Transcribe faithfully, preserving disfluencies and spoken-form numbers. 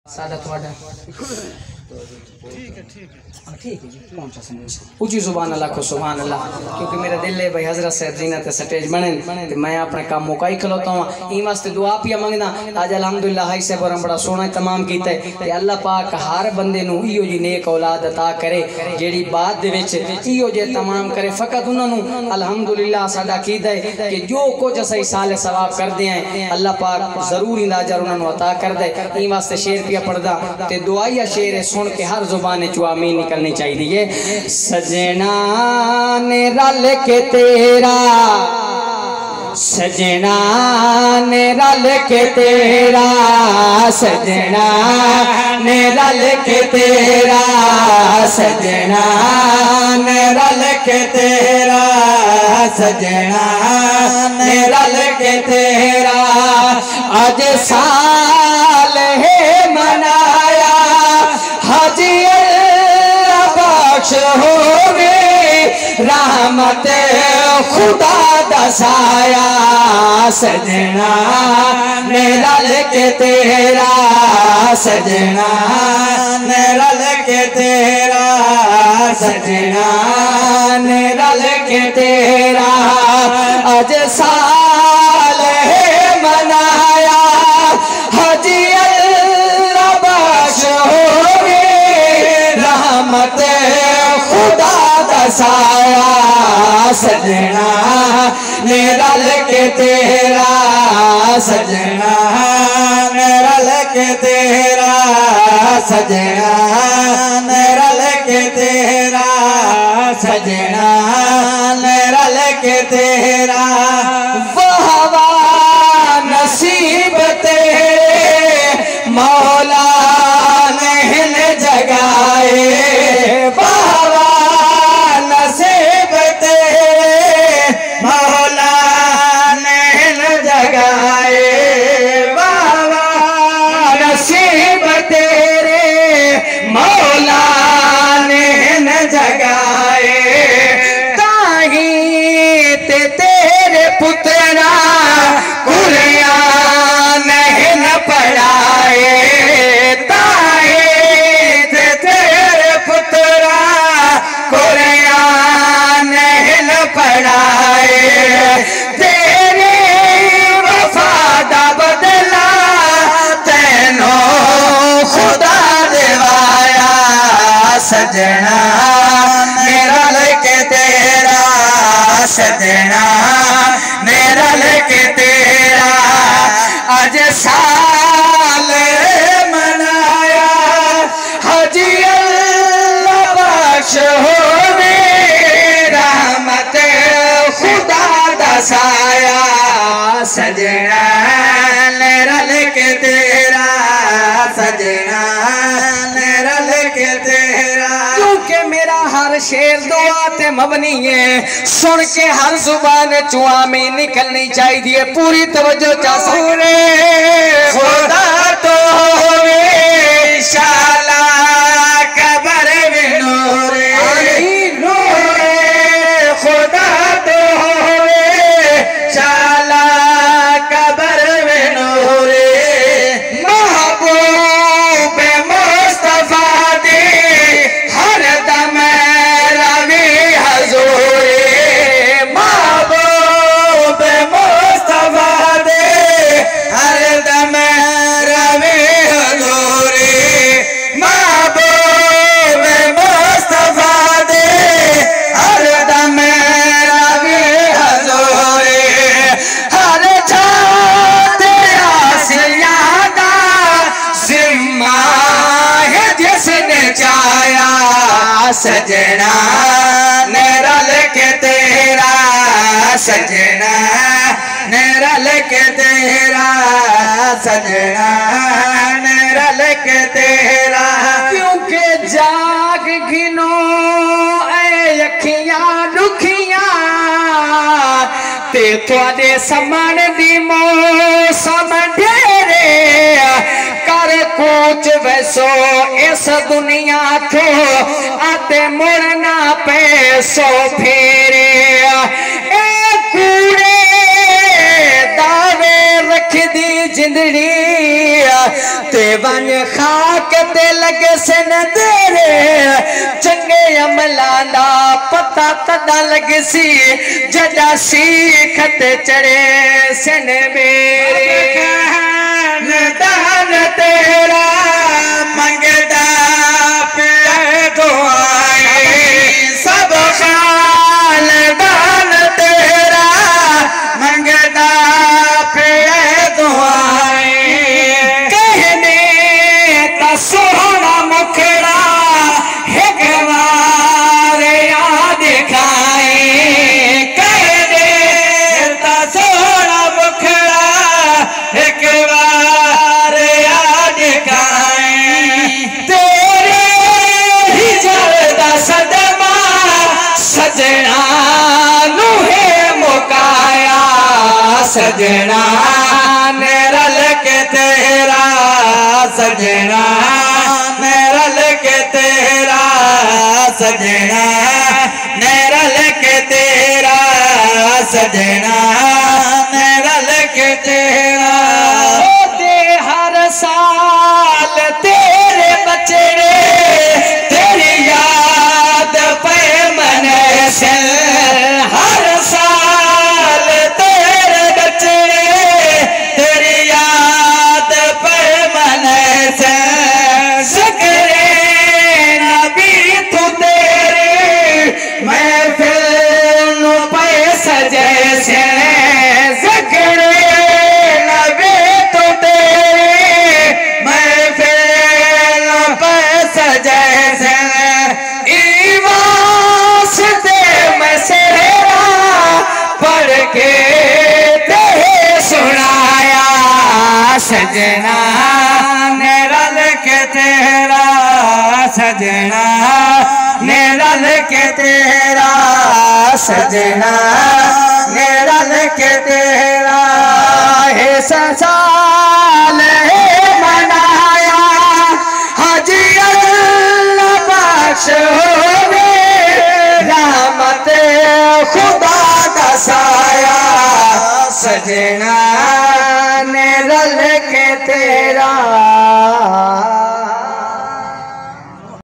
सादा थोड़ा ठीक है ठीक है ठीक है जी कौन सा समझ ऊंची जुबान अल्लाह को सुभान अल्लाह क्योंकि मेरा दिल है भाई हजरत से जीनत स्टेज बने ते मैं अपने काम मुकाई खलोता हूं ई वास्ते दुआ पिया मंगदा आज अल्हम्दुलिल्लाह हाई से बरम बड़ा सोना तमाम कीता है ते अल्लाह पाक हर बंदे नु इयो जी नेक औलाद अता करे जेड़ी बाद दे विच इयो जे तमाम करे फकत उन्हां नु अल्हम्दुलिल्लाह साडा कीदा है कि जो कुछ असई साले सवाब करदे हैं अल्लाह पाक जरूर इंदा अजर उन्हां नु अता कर दे ई वास्ते शेर पिया पढ़दा ते दुआया शेर सुन के हर जुबान च आमीन निकलनी चाहिए। सजना ने रल के तेरा सजना ने रल के तेरा सजना ने रल के तेरा सजना ने रल के तेरा सजना ने रल के तेरा आज साल है मनाया हाजी बख्श होवे रहमत खुदा दसाया सजना ने रल के तेरा सजना ने रल के तेरा सजना ने रल के तेरा आज साल है मनाया हाजी अल्लाह बख्श होवे रहमत खुदा दसाया सजना ने रल के तेरा सजना ने रल के तेरा सजना ने रल के तेरा सजना ने रल के तेरा वहवा नसीब तेरे मौला ने जगाए बाबा नसीब तेरे मौला ने जगाए बाबा नसीब तेरे मौला ने जगाए ताही ते तेरे पुत्रा कुरान न पढ़ाए पढ़ाए तेरे वफादा बदला तेनो खुदा दिवाया सजना मेरा लेके तेरा सजना मेरा लेके तेरा आज साल मनाया हाजी अल्लाह बख्श होवे रहमत खुदा दसाया सजना ने रल के तेरा सजना ने रल के तेरा क्योंकि मेरा हर शेर दुआ ते मबनी है सुन के हर जुबान चो आमीन निकलनी चाहिए पूरी तवज्जो चा सूरे खुदा तो होवे इंशाअल्लाह कबर में नूर नूर खुदा तो होवे शाला कबर में नूरे महबूब मुस्तफा दे हर दम रवि हजूरे महबूब मुस्तफा दे हर दम रवि हजूरे महबूब मुस्तफा दे हर दम सजना ने रल के तेरा सजना ने रल के तेरा सजना ने रल के तेरा क्योंकि जाग गिनो ऐ अखियां दुखियां ते तुहाडे समण दी मौसम ढेरे कर कूच वैसो इस दुनिया को आते मुड़ना पैसो फेरे ए कूड़े दावे रख दी जिंदड़ी ते वन खाक ते लगे सन तेरे चंगे अमलां दा पता तदा लगे सी जदा सीख ते चढ़े सन मेरे दान तेरा मंगदा पे दुआएं सब खानदान तेरा मंगदा पे दुआएं कहने का सोहना मुखड़ा एक बार याद खाए कहने का सोहना मुखड़ा एक बार याद खाए तेरे ही जलदा सदमा सजना नूहे मुकाया सजना ने रल के तेरा सजना ने रल के तेरा सजना ने रल के तेरा सजना ने रल के तेरा होते हर साल तेरे बचड़े तेरी याद पे मन से हर साल तेरे बचड़े तेरी याद पे मन से ज़िक्रे नबी तू तेरी महफिल नु पे सजे से ज़िक्रे नबी तू तेरी महफिल नु पे सजे से ईवास ते मसेरा पढ़ के ते सुनाया सजना ने रल के तेरा सजना ने रल के तेरा सजना ने रल के तेरा है ससाल है मनाया हाजी अल्लाह बख्श होवे रहमत खुदा का साया सजना ने रल के तेरा